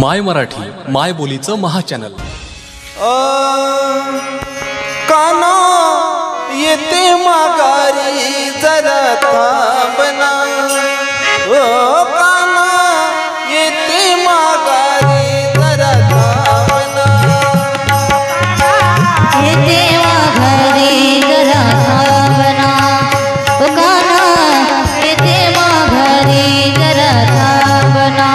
My Marathi माय बोलीचं महाचॅनल। काना येते माघारी जरा थांबना, ओ काना येते माघारी जरा थांबना, येते माघारी जरा थांबना, ओ काना येते माघारी जरा थांबना,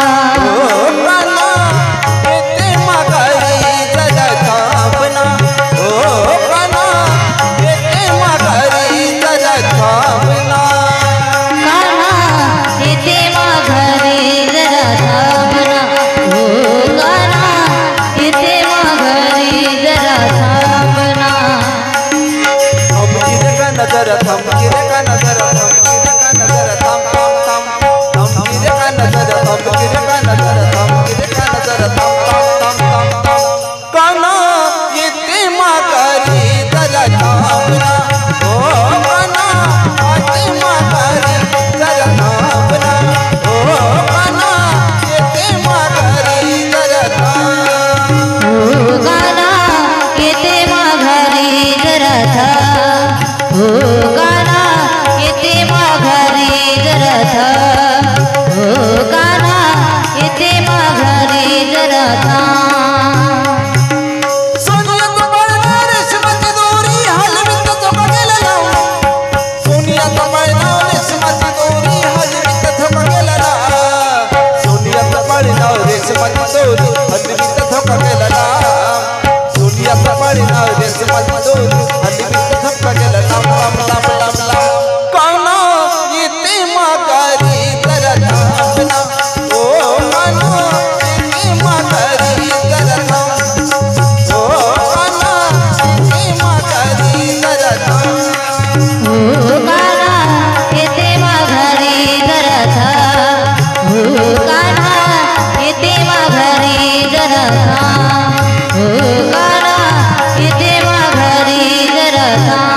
नजर थम गिरे का नजर थम गिरे का नजर थम थम थम थम गिरे का नजर थम गिरे का नजर थम गिरे का नजर थम थम थम थम काना येते माघारी जरा थांबना, ओ काना येते माघारी जरा थांबना, ओ काना येते माघारी जरा थांब, ओ काना येते माघारी जरा थांब, ओ काना येते माघारी जरा थांब, ओ काना येते माघारी जरा थांब। सोनियात बळना रेशमाची दोरी हलवीत झोपलेला लाव, सोनियात बळना रेशमाची दोरी हलवीत झोपलेला लाव, सोनियात बळना रेशमाची दोरी हलवीत झोपलेला लाव, सोनियात बळना रेशमाची दोरी हलवीत झोपलेला लाव, लाव लाव लाव लाव काना येते माघारी जरा थांबना, ओ काना येते माघारी जरा थांब, ओ काना येते माघारी जरा थांब, ओ काना येते माघारी जरा थांब, ओ काना येते माघारी जरा थांब, ओ काना येते माघारी जरा थांब।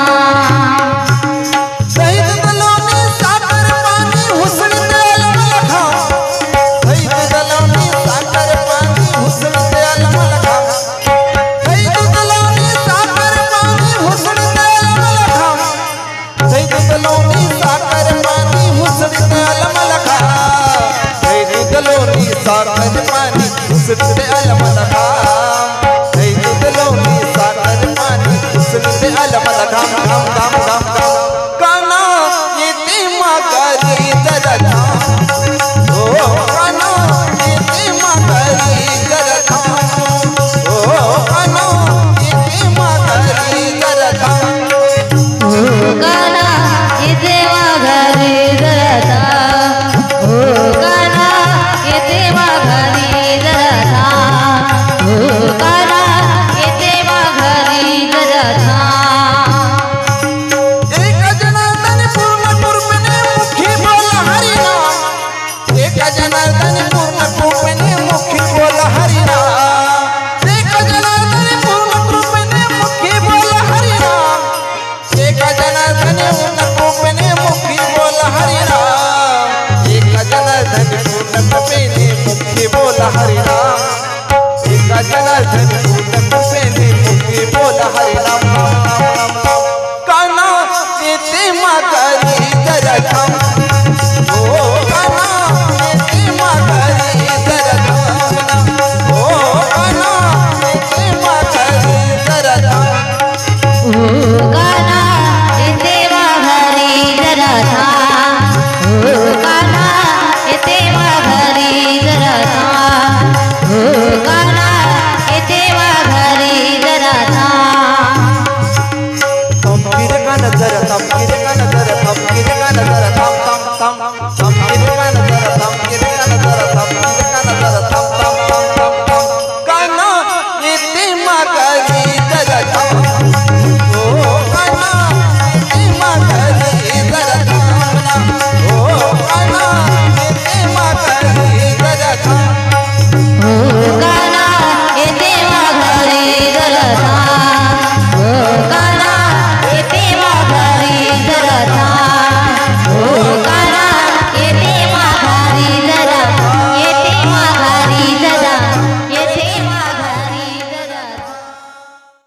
शहीद दलवनी साखर पाणी हुसळते अलमल खाव, शहीद दलवनी साखर पाणी हुसळते अलमल खाव, शहीद दलवनी साखर पाणी हुसळते अलमल खाव, शहीद दलवनी साखर पाणी हुसळते अलमल खाव, शहीद दलवनी साखर पाणी हुसळते अलमल खाव, शहीद दलवनी साखर पाणी हुसळते अलमल खाव, घाम घाम घाम घाम काना येते माघारी जरा थांब, ओ काना येते माघारी जरा थांब, ओ काना येते माघारी जरा थांब, ओ काना येते माघारी जरा थांब, ओ काना येते माघारी जरा थांब, ओ काना येते माघारी जरा थांब। एका जनार्दन पूर्ण कृपेने मुखी बोला हरिनाम, एका जनार्दन पूर्ण कृपेने मुखी बोला हरिनाम, एका जनार्दन पूर्ण कृपेने मुखी बोला हरिनाम, एका जनार्दन पूर्ण कृपेने मुखी बोला हरिनाम, एका जनार्दन पूर्ण कृपेने मुखी बोला हरिनाम, एका जनार्दन